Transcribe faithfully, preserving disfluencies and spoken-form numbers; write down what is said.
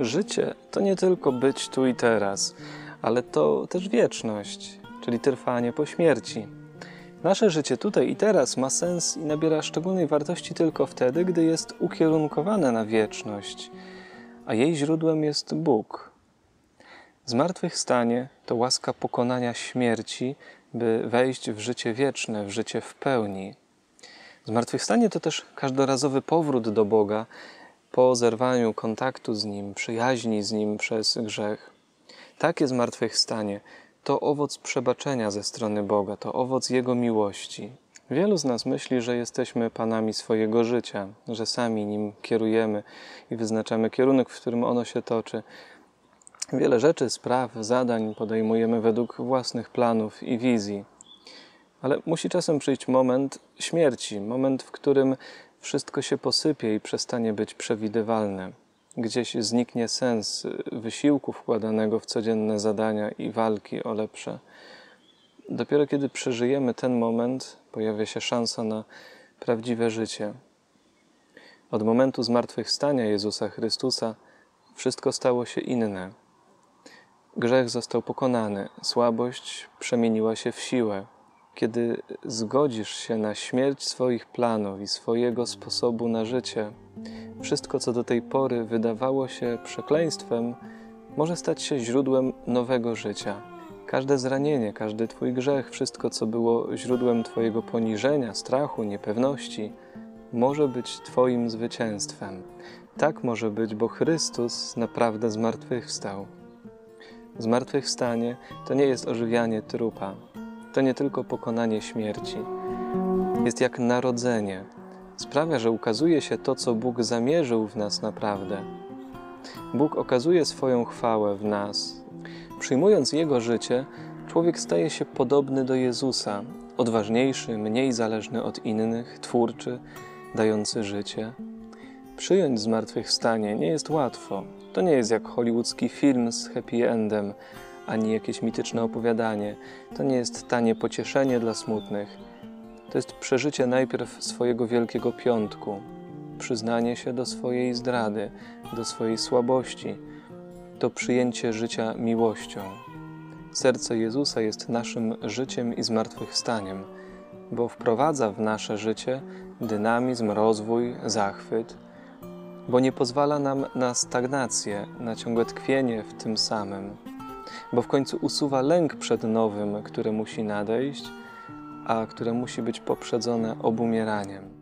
Życie to nie tylko być tu i teraz, ale to też wieczność, czyli trwanie po śmierci. Nasze życie tutaj i teraz ma sens i nabiera szczególnej wartości tylko wtedy, gdy jest ukierunkowane na wieczność, a jej źródłem jest Bóg. Zmartwychwstanie to łaska pokonania śmierci, by wejść w życie wieczne, w życie w pełni. Zmartwychwstanie to też każdorazowy powrót do Boga po zerwaniu kontaktu z Nim, przyjaźni z Nim przez grzech. Takie zmartwychwstanie to owoc przebaczenia ze strony Boga, to owoc Jego miłości. Wielu z nas myśli, że jesteśmy panami swojego życia, że sami nim kierujemy i wyznaczamy kierunek, w którym ono się toczy. Wiele rzeczy, spraw, zadań podejmujemy według własnych planów i wizji. Ale musi czasem przyjść moment śmierci, moment, w którym wszystko się posypie i przestanie być przewidywalne. Gdzieś zniknie sens wysiłku wkładanego w codzienne zadania i walki o lepsze. Dopiero kiedy przeżyjemy ten moment, pojawia się szansa na prawdziwe życie. Od momentu zmartwychwstania Jezusa Chrystusa wszystko stało się inne. Grzech został pokonany, słabość przemieniła się w siłę. Kiedy zgodzisz się na śmierć swoich planów i swojego sposobu na życie, wszystko, co do tej pory wydawało się przekleństwem, może stać się źródłem nowego życia. Każde zranienie, każdy Twój grzech, wszystko, co było źródłem Twojego poniżenia, strachu, niepewności, może być Twoim zwycięstwem. Tak może być, bo Chrystus naprawdę zmartwychwstał. Zmartwychwstanie to nie jest ożywianie trupa. To nie tylko pokonanie śmierci. Jest jak narodzenie. Sprawia, że ukazuje się to, co Bóg zamierzył w nas naprawdę. Bóg okazuje swoją chwałę w nas. Przyjmując Jego życie, człowiek staje się podobny do Jezusa, odważniejszy, mniej zależny od innych, twórczy, dający życie. Przyjąć zmartwychwstanie nie jest łatwo. To nie jest jak hollywoodzki film z happy endem, ani jakieś mityczne opowiadanie. To nie jest tanie pocieszenie dla smutnych. To jest przeżycie najpierw swojego Wielkiego Piątku, przyznanie się do swojej zdrady, do swojej słabości, to przyjęcie życia miłością. Serce Jezusa jest naszym życiem i zmartwychwstaniem, bo wprowadza w nasze życie dynamizm, rozwój, zachwyt, bo nie pozwala nam na stagnację, na ciągłe tkwienie w tym samym, bo w końcu usuwa lęk przed nowym, które musi nadejść, a które musi być poprzedzone obumieraniem.